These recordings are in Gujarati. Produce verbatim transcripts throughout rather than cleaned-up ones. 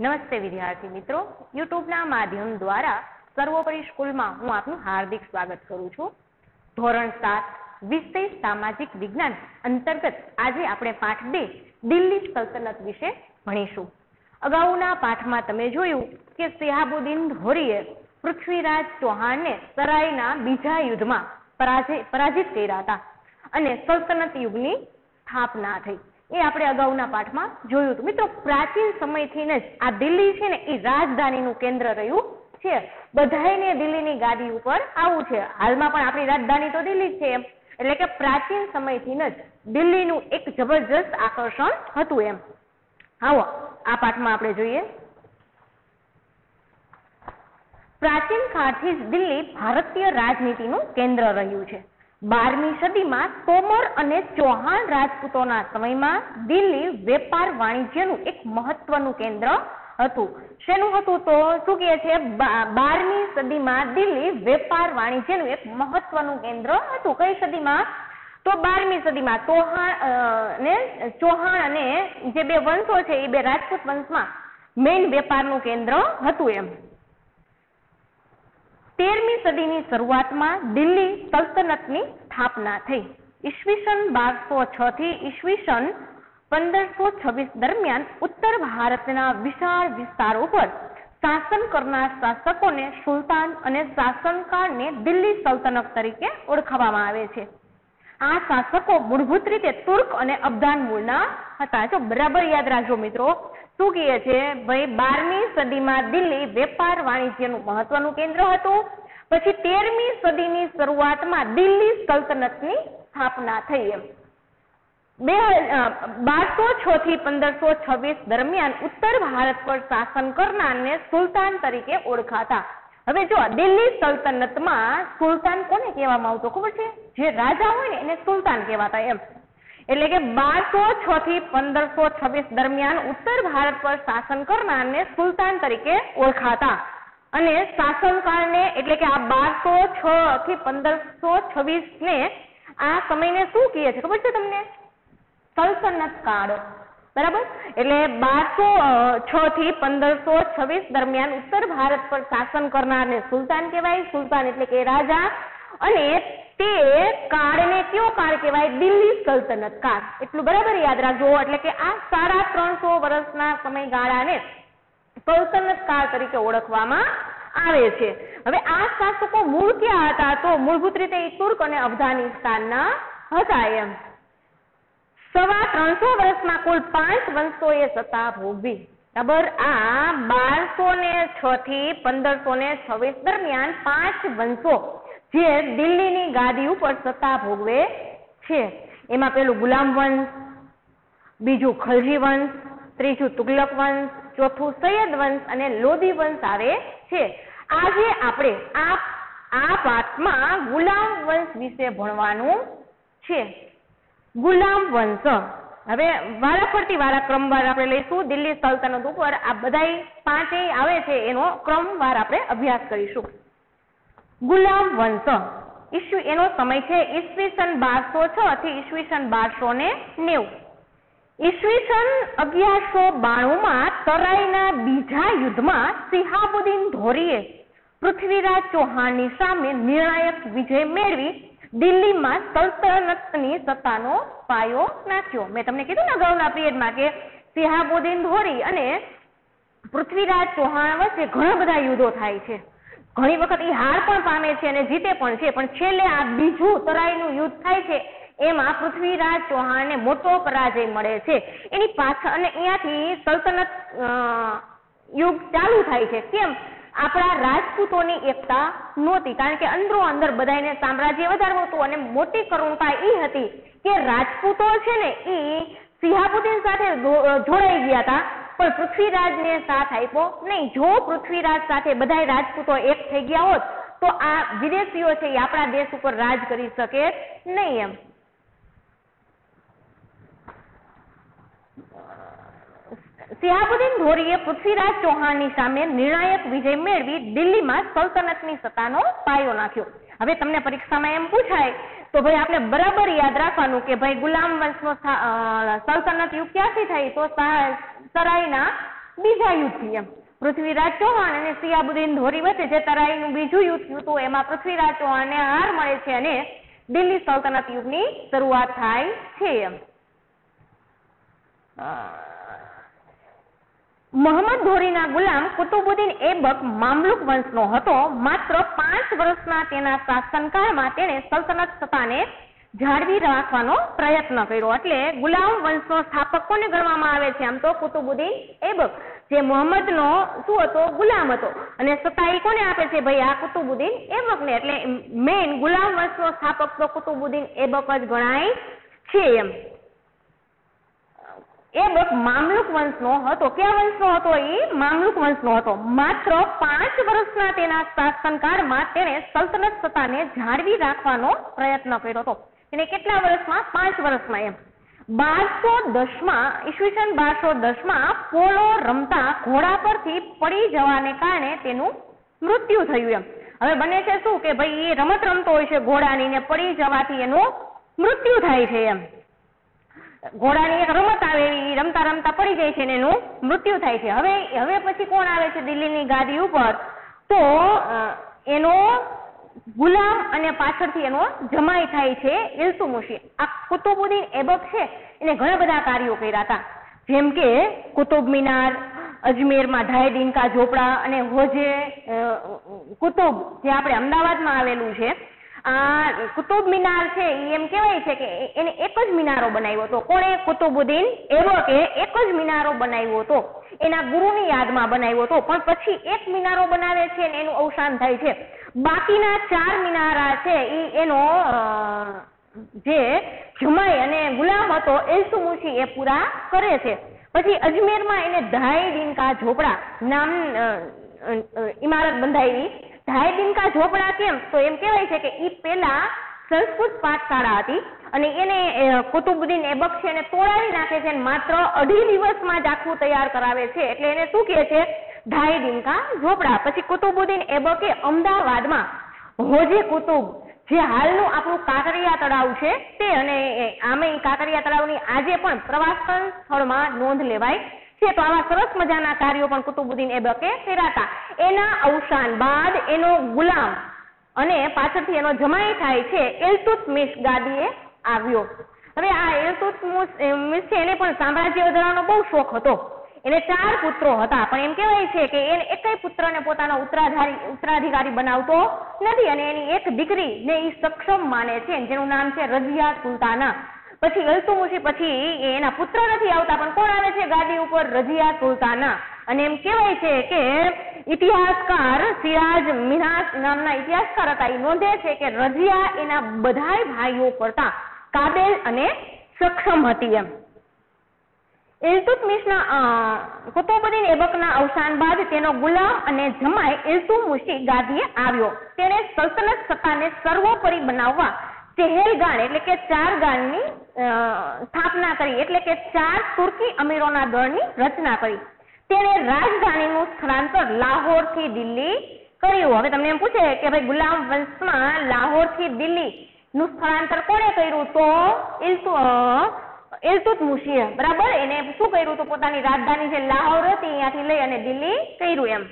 નમસ્તે વિદ્યાર્થી મિત્રો, યુટ્યુબના માધ્યમ દ્વારા સર્વોપરી સ્કૂલમાં હું આપનું હાર્દિક સ્વાગત કરું છું. ધોરણ સાત વિષય સામાજિક વિજ્ઞાન અંતર્ગત આજે આપણે પાઠ બે દિલ્હી સલ્તનત વિશે ભણીશું. અગાઉના પાઠમાં તમે જોયું કે શિહાબુદ્દીન ધોરીએ પૃથ્વીરાજ ચૌહાણને સરાયના બીજા યુદ્ધમાં પરાજિત કર્યા હતા અને સલ્તનત યુગની સ્થાપના થઈ. એ આપણે અગાઉના પાઠમાં જોયું હતું. મિત્રો, પ્રાચીન સમયથી જ આ દિલ્હી છે ને એ રાજધાનીનું કેન્દ્ર રહ્યું છે. બધાયને દિલ્હીની ગાદી ઉપર આવવું છે. હાલમાં પણ આપણી રાજધાની તો દિલ્હી જ છે એમ. એટલે કે પ્રાચીન સમયથી જ દિલ્હીનું એક જબરજસ્ત આકર્ષણ હતું એમ. આવો આ પાઠમાં આપણે જોઈએ. પ્રાચીન કાળથી જ દિલ્હી ભારતીય રાજનીતિનું કેન્દ્ર રહ્યું છે. બારમી સદીમાં તોમર અને ચૌહાણ રાજપૂતોના સમયમાં દિલ્હી વેપાર વાણિજ્યનું એક મહત્વનું કેન્દ્ર હતું. શેનું હતું તો શું કહે છે? બારમી સદીમાં દિલ્હી વેપાર વાણિજ્યનું એક મહત્વનું કેન્દ્ર હતું. કઈ સદીમાં? તો બારમી સદીમાં ચૌહાણ ને ચૌહાણ અને જે બે વંશો છે એ બે રાજપૂત વંશમાં મેઇન વેપારનું કેન્દ્ર હતું એમ. તેરમી સદીની શરૂઆતમાં દિલ્હી સલ્તનતની સ્થાપના થઈ. ઈસવીસન બારસો છ થી ઈસવીસન પંદરસો છવ્વીસ દરમિયાન ઉત્તર ભારતના વિશાળ વિસ્તારો પર શાસન કરનાર શાસકોને સુલતાન અને શાસનકાળને દિલ્હી સલ્તનત તરીકે ઓળખવામાં આવે છે. આ શાસકો મૂળભૂત રીતે તુર્ક અને અફઘાન મૂળના હતા. જો બરાબર યાદ રાખજો મિત્રો, શું કહે છે ભાઈ? બારમી સદીમાં દિલ્હી વેપાર વાણિજ્યનું મહત્વનું કેન્દ્ર હતું. પછી તેરમી સદીની શરૂઆતમાં દિલ્હી સલ્તનતની સ્થાપના થઈ એમ. બે બારસો છ થી પંદરસો છવ્વીસ દરમિયાન ઉત્તર ભારત પર શાસન કરનારને સુલતાન તરીકે ઓળખાતા. હવે જો દિલ્હી સલ્તનતમાં સુલતાન કોને કહેવામાં આવતો ખબર છે? જે રાજા હોય ને એને સુલતાન કહેવાતા એમ. એટલે કે બારસો છ થી પંદરસો છવ્વીસ દરમિયાન ઉત્તર ભારત પર શાસન કરનારને સુલતાન તરીકે ઓળખાતા. અને શાસનકાળને એટલે કે આ બારસો છ થી પંદરસો છવ્વીસ ને આ સમયને શું કહે છે ખબર છે તમને? સલ્તનત કાળ. બરાબર? એટલે બારસો છ થી પંદરસો છવ્વીસ દરમિયાન ઉત્તર ભારત પર શાસન કરનારને સુલતાન કહેવાય. સુલતાન એટલે કે રાજા. અને તે કાળને કયો કાળ કહેવાય? દિલ્હી સલ્તનત કાળ. એટલું બરાબર યાદ રાખજો. એટલે કે આ સાડા ત્રણસો વર્ષના સમયગાળાને સલ્તનત કાળ તરીકે ઓળખવામાં આવે છે. હવે આ શાસકો મૂળ ક્યાં હતા? તો મૂળભૂત રીતે એ તુર્ક અને અફઘાનિસ્તાનના હતા એમ. સવા ત્રણસો વર્ષમાં કુલ પાંચ વંશોએ સત્તા ભોગવી. બરાબર? આ બારસો ને છ થી પંદરસો ને છવ્વીસ દરમિયાન પાંચ વંશો જે દિલ્હીની ગાદી ઉપર સત્તા ભોગવે છે. એમાં પેલું ગુલામ વંશ, બીજું ખલજી વંશ, ત્રીજું તુગલક વંશ, ચોથું સૈયદ વંશ અને લોધી વંશ આવે છે. આજે આપણે આ આ પાઠમાં ગુલામ વંશ વિશે ભણવાનું છે. ગુલામ વંશ. હવે વારાફરતી વારા ક્રમવાર આપણે લઈશું. દિલ્હી સલ્તનત ઉપર આ બધા પાંચેય આવે છે એનો ક્રમવાર આપણે અભ્યાસ કરીશું. ગુલામ વંશ ઈસુ એનો સમય છે ઈસવીસન બારસો છ થી ઈસવીસન બારસો ને નેવું. ઈસવીસન અગિયારસો બાણું માં તરાઈના બીજા યુદ્ધમાં શિહાબુદ્દીન ધોરીએ પૃથ્વીરાજ ચૌહાણની સામે નિર્ણાયક વિજય મેળવી દિલ્હીમાં સલ્તનતની સત્તાનો પાયો નાખ્યો. મેં તમને કીધું ને અગાઉના પીરિયડમાં કે શિહાબુદ્દીન ધોરી અને પૃથ્વીરાજ ચૌહાણ વચ્ચે ઘણા બધા યુદ્ધો થાય છે. ઘણી વખત એ હાર પણ પામે છે અને જીતે પણ છે. પણ છેલ્લે આ બીજું તરાઈનું યુદ્ધ થાય છે એમાં પૃથ્વીરાજ ચૌહાણને મોટો પરાજય મળે છે. એની પાછળ અને અહીંયાથી સલ્તનત યુગ ચાલુ થાય છે. કેમ? આપણા રાજપૂતોની એકતા નહોતી. કારણ કે અંદરો અંદર બધાને સામ્રાજ્ય વધારવું હતું અને મોટી કરુણતા એ હતી કે રાજપૂતો છે ને એ શિહાબુદ્દીન સાથે જોડાઈ ગયા હતા પણ પૃથ્વીરાજને સાથ આપ્યો નહીં. જો પૃથ્વીરાજ સાથે બધા રાજપૂતો એક થઈ ગયા હોત તો આ વિદેશીઓ છે એ આપણા દેશ ઉપર રાજ કરી શકે નહીં એમ. શિહાબુદ્દીન ધોરીએ પૃથ્વીરાજ ચૌહાણની સામે નિર્ણાયક વિજય મેળવી દિલ્હીમાં સલ્તનતની સત્તાનો પાયો નાખ્યો. હવે તમને પરીક્ષામાં એમ પૂછાય તો ભાઈ આપણે બરાબર યાદ રાખવાનું કે ભાઈ ગુલામ વંશનો સલ્તનત યુગ ક્યાંથી થઈ? તો સરાયના બીજા યુદ્ધથી એમ પૃથ્વીરાજ ચૌહાણ અને સિયાબુદ્દીન ધોરી વચ્ચે જે તરાઈનું બીજું યુદ્ધ થયું હતું એમાં પૃથ્વીરાજ ચૌહાણને હાર મળે છે અને દિલ્હી સલ્તનત યુગની શરૂઆત થાય છે એમ મોહમ્મદ ઘોરીના ગુલામ કુતુબુદ્દીન એબક મામલુક વંશનો હતો. માત્ર પાંચ વર્ષના તેના શાસનકાળમાં તેણે સલ્તનત સત્તાને જાળવી રાખવાનો પ્રયત્ન કર્યો. એટલે ગુલામ વંશનો સ્થાપક કોને ગણવામાં આવે છે? આમ તો કુતુબુદ્દીન એબક, જે મોહમ્મદનો શું હતો? ગુલામ હતો. અને સત્તા એ કોને આપે છે? ભાઈ આ કુતુબુદ્દીન એબકને. એટલે મેઇન ગુલામ વંશનો સ્થાપક તો કુતુબુદ્દીન એબક જ ગણાય છે એમ. એબક મામલુક વંશનો હતો. કયા વંશનો હતો? એ મામલુક વંશનો હતો. માત્ર પાંચ વર્ષના તેના શાસનકાળમાં તેણે સલ્તનત સત્તાને જાળવી રાખવાનો પ્રયત્ન કર્યો હતો. એને કેટલા વર્ષમાં? પાંચ વર્ષમાં એમ. બારસો દસમાં ઈસવીસન બારસો દસમાં પોલો રમતા ઘોડા પરથી પડી જવાને કારણે તેનું મૃત્યુ થયું એમ. હવે બને છે શું કે ભાઈ એ રમત રમતો હોય છે ઘોડાની ને પડી જવાથી એનું મૃત્યુ થાય છે એમ. ઘોડાની એક રમત આવે એવી રમતા રમતા પડી જાય છે ને એનું મૃત્યુ થાય છે. હવે હવે પછી કોણ આવે છે દિલ્હીની ગાદી ઉપર? તો એનો ગુલામ અને પાછળથી એનો જમાઈ થાય છે ઇલ્તુત્મિશ. આ કુતુબુદ્દીન એબક છે એને ઘણા બધા કાર્યો કર્યા હતા, જેમ કે કુતુબ મિનાર, અજમેરમાં ઢાઈ દિનકા ઝોપડા અને હોજે કુતુબ જે આપણે અમદાવાદમાં આવેલું છે. આ કુતુબ મિનાર છે એ એમ કહેવાય છે કે એને એક જ મિનારો બનાવ્યો હતો. કોણે? કુતુબુદ્દીન એબકે એક જ મિનારો બનાવ્યો હતો. એના ગુરુની યાદમાં બનાવ્યો હતો. પણ પછી એક મિનારો બનાવે છે ને એનું અવસાન થાય છે. બાકીના ચાર મિનારા છે એ એનો જે જમાઈ અને ગુલામ હતો ઇલ્તુત્મિશ એ પૂરા કરે છે. પછી અજમેરમાં એને ઢાઈ દિનકા ઝોપડા નામ ઇમારત બંધાવી. ઢાઈ દિનકા ઝોપડા કેમ? તો એમ કહેવાય છે કે એ પેલા સંસ્કૃત પાઠશાળા હતી અને એને કુતુબુદ્દીન એબક છે એને તોડાવી નાખે છે અને માત્ર અઢી દિવસમાં જ આખું તૈયાર કરાવે છે. એટલે એને શું કહે છે? ઢાઈ દિનકા ઝોપડા. પછી કુતુબુદ્દીન એબકે અમદાવાદમાં હોજે કુતુબ, જે હાલનું આપણું કાંકરિયા તળાવ છે તે, અને આમે કાંકરિયા તળાવની આજે પણ પ્રવાસન સ્થળમાં નોંધ લેવાય છે. તો આવા સરસ મજાના કાર્યો પણ કુતુબુદ્દીન એબકે કર્યા હતા. એના અવસાન બાદ એનો ગુલામ અને પાછળથી એનો જમાઈ થાય છે ઇલ્તુત્મિશ ગાદીએ આવ્યો. હવે આ ઇલ્તુત્મિશ છે એને પણ સામ્રાજ્ય વધારવાનો બહુ શોખ હતો. એને ચાર પુત્રો હતા, પણ એમ કહેવાય છે કે એને એકેય પુત્રને પોતાનો ઉત્તરાધિકારી ઉત્તરાધિકારી બનાવતો નથી અને એની એક દીકરી ને એ સક્ષમ માને છે જેનું નામ છે રઝિયા સુલતાના. પછી ઇલ્તુત્મિશ પછી એના પુત્ર નથી આવતા, પણ કોણ આવે છે ગાદી ઉપર? રઝિયા સુલતાના. અને એમ કહેવાય છે કે ઇતિહાસકાર સિરાજ મિન્હાજ નામના ઇતિહાસકાર હતા, એ નોંધે છે કે રઝિયા એના બધાય ભાઈઓ કરતા કાબેલ અને સક્ષમ હતી એમ. ઇલ્તુત્મિશના કુતુબુદ્દીન એબકના અવસાન બાદ તેનો ગુલામ અને જમાઈ ઇલ્તુત્મિશ ગાદીએ આવ્યો. તેણે સલ્તનત સત્તાને સર્વોપરી બનાવવા ચહેલગાન એટલે કે ચાર ગાનની સ્થાપના કરી, એટલે કે ચાર તુર્કી અમીરોના દળની રચના કરી. તેણે રાજધાનીનું સ્થળાંતર લાહોરથી દિલ્હી કર્યું. હવે તમને એમ પૂછે કે ભાઈ ગુલામ વંશમાં લાહોરથી દિલ્હી નું સ્થળાંતર કોણે કર્યું? તો ઇલ્તુ ઇલ્તુત્મિશે. બરાબર. એને શું કર્યું? તો પોતાની રાજધાની જે લાહોર હતી અહીંયાથી લઈ અને દિલ્હી કર્યું એમ.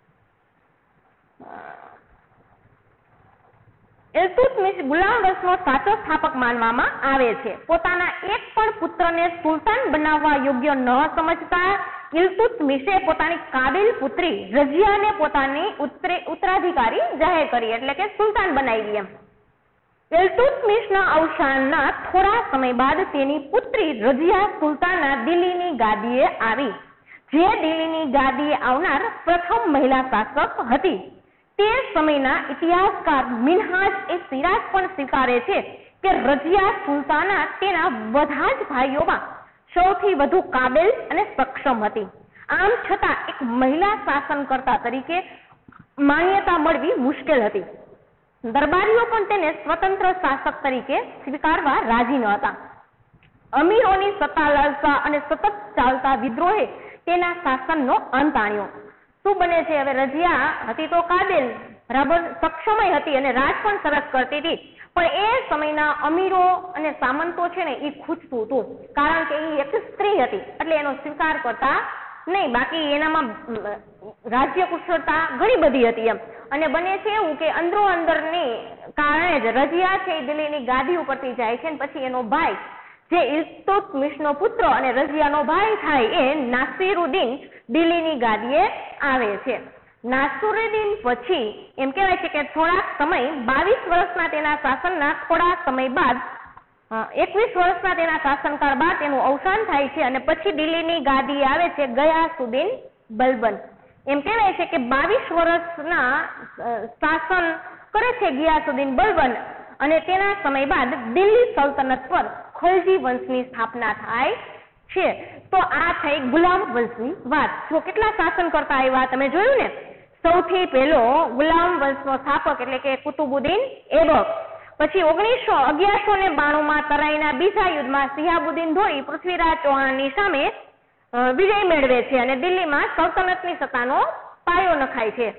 ઇલ્તુત્મિશ ગુલામ વંશનો સાચો સ્થાપક માનવામાં આવે છે. પોતાના એક પણ પુત્રને સુલતાન બનાવવા યોગ્ય ન સમજતા ઇલ્તુત્મિશે પોતાની કાબિલ પુત્રી રઝિયાને પોતાની ઉત્તરાધિકારી જાહેર કરી, એટલે કે સુલતાન બનાવી એમ. ઇલ્તુત્મિશના અવસાનના થોડા સમય બાદ તેની પુત્રી રઝિયા સુલતાના દિલ્હીની ગાદીએ આવી, જે દિલ્હીની ગાદીએ આવનાર પ્રથમ મહિલા શાસક હતી. તે સમયના ઇતિહાસકાર મિન્હાજ એ સિરાજ પણ સ્વીકારે છે કે રઝિયા સુલતાના તેના બધા જ ભાઈઓમાં સૌથી વધુ કાબેલ અને સક્ષમ હતી. આમ છતાં એક મહિલા શાસનકર્તા તરીકે માન્યતા મળવી મુશ્કેલ હતી. દરબારીઓ પણ તેને સ્વતંત્ર શાસક તરીકે સ્વીકારવા રાજી ન હતા. અમીરોની સત્તા લાલસા અને સતત ચાલતા વિદ્રોહે તેના શાસનનો અંત આણ્યો. શું બને છે? હવે રઝિયા હતી તો કાબેલ, બરાબર, સક્ષમય હતી અને રાજ પણ સરસ કરતી હતી, પણ એ સમયના અમીરો અને સામંતો છે ને એ ખૂંચતું હતું, કારણ કે એ એક સ્ત્રી હતી એટલે એનો સ્વીકાર કરતા નહીં, બાકી એનામાં રાજ્ય કુશળતા ઘણી બધી હતી એમ. અને બને છે એવું કે અંદરો અંદરની કારણે જ રઝિયા છે એ દિલ્હીની ગાદી ઉપરથી જાય છે, અને પછી એનો ભાઈ જે ઇલ્તુત્મિશનો પુત્ર અને રઝિયાનો ભાઈ થાય એ નાસિરુદ્દીન દિલ્હીની ગાદીએ આવે છે. નાસિરુદ્દીન પછી એમ કહેવાય છે કે થોડાક સમય બાવીસ વર્ષના તેના શાસનના થોડા સમય બાદ એકવીસ વર્ષના તેના શાસનકાળ બાદ તેનું અવસાન થાય છે, અને પછી દિલ્હીની ગાદી આવે છે ગયાસુદ્દીન બલબન. એમ કહેવાય છે કે બાવીસ વર્ષના શાસન કરે છે ગિયાસુદ્દીન બલબન, અને તેના સમય બાદ દિલ્હી સલ્તનત પર ખલજી વંશની સ્થાપના થાય છે. તો આ થઈ ગુલામ વંશની વાત. જો કેટલા શાસન કરતા આવ્યા તમે જોયું ને. સૌથી પહેલો ગુલામ વંશનો સ્થાપક એટલે કે કુતુબુદ્દીન એબક. પછી ઓગણીસો અગિયારસો ને બાણું માં તરાઈના બીજા યુદ્ધમાં શિહાબુદ્દીન ધોરી પૃથ્વીરાજ ચૌહાણની સામે વિજય મેળવે છે અને દિલ્હીમાં સલ્તનતની સત્તાનો પાયો નખાય છે.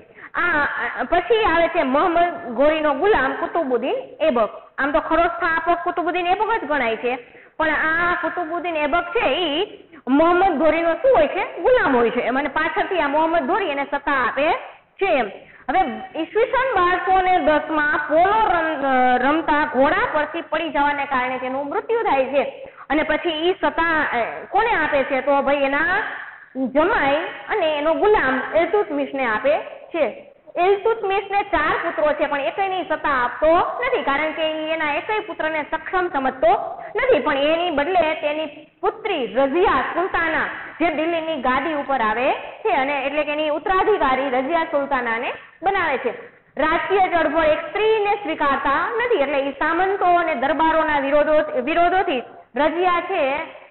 આ પછી આવે છે મોહમ્મદ ઘોરીનો ગુલામ કુતુબુદ્દીન એબક. આમ તો ખરો સ્થાપક કુતુબુદ્દીન એબક જ ગણાય છે, પણ આ કુતુબુદ્દીન એબક છે એ મોહમ્મદ ઘોરીનો શું હોય છે? ગુલામ હોય છે. અને પાછળથી આ મોહમ્મદ ઘોરી એને સત્તા આપે છે. હવે ઈસવીસન બારસો ને દસ માં પોલો રમતા ઘોડા પરથી પડી જવાને કારણે તેનું મૃત્યુ થાય છે, અને પછી ઈ સત્તા કોને આપે છે? તો ભાઈ એના જમાઈ અને એનો ગુલામ ઇલ્તુત્મિશને આપે છે. ઇલ્તુત્મિશને ચાર પુત્રો છે, પણ એકયની સત્તા આપતો નથી, કારણ કે એના એકય પુત્રને સક્ષમ સમજતો નથી. પણ એની બદલે તેની પુત્રી રઝિયા સુલતાના જે દિલ્હીની ગાદી ઉપર આવે છે, અને એટલે કે એની ઉત્તરાધિકારી રઝિયા સુલતાનાને બનાવે છે. રાજકીય ચળવળ એક સ્ત્રીને સ્વીકારતા નથી, એટલે એ સામંતો અને દરબારોના વિરોધો વિરોધોથી રઝિયા છે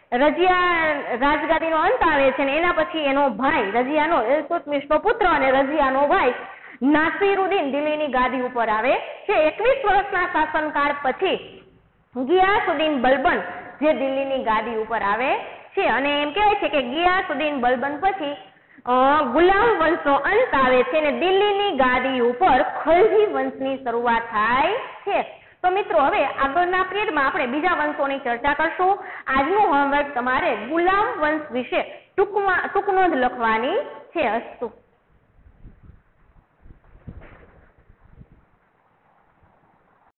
રઝિયા રાજગાદીનો અંત આવે છે, અને એના પછી એનો ભાઈ રઝિયાનો ઇલ્તુત્મિશનો પુત્ર અને રઝિયાનો ભાઈ નાસિરુદ્દીન દિલ્હીની ગાદી ઉપર આવે છે. એકવીસ વર્ષના શાસનકાળ પછી ગિયાસુદ્દીન બલબન જે દિલ્હીની ગાદી ઉપર આવે છે, અને એમ કહેવાય છે કે ગિયાસુદ્દીન બલબન પછી ગુલામ વંશનો અંત આવે છે, અને દિલ્હીની ગાદી ઉપર ખલજી વંશની શરૂઆત થાય છે. તો મિત્રો, હવે આગળના પીરિયડમાં આપણે બીજા વંશોની ચર્ચા કરશું. આજનું હોમવર્ક તમારે ગુલામ વંશ વિશે ટૂંકમાં ટૂંક નોંધ લખવાની છે. અસ્તુ.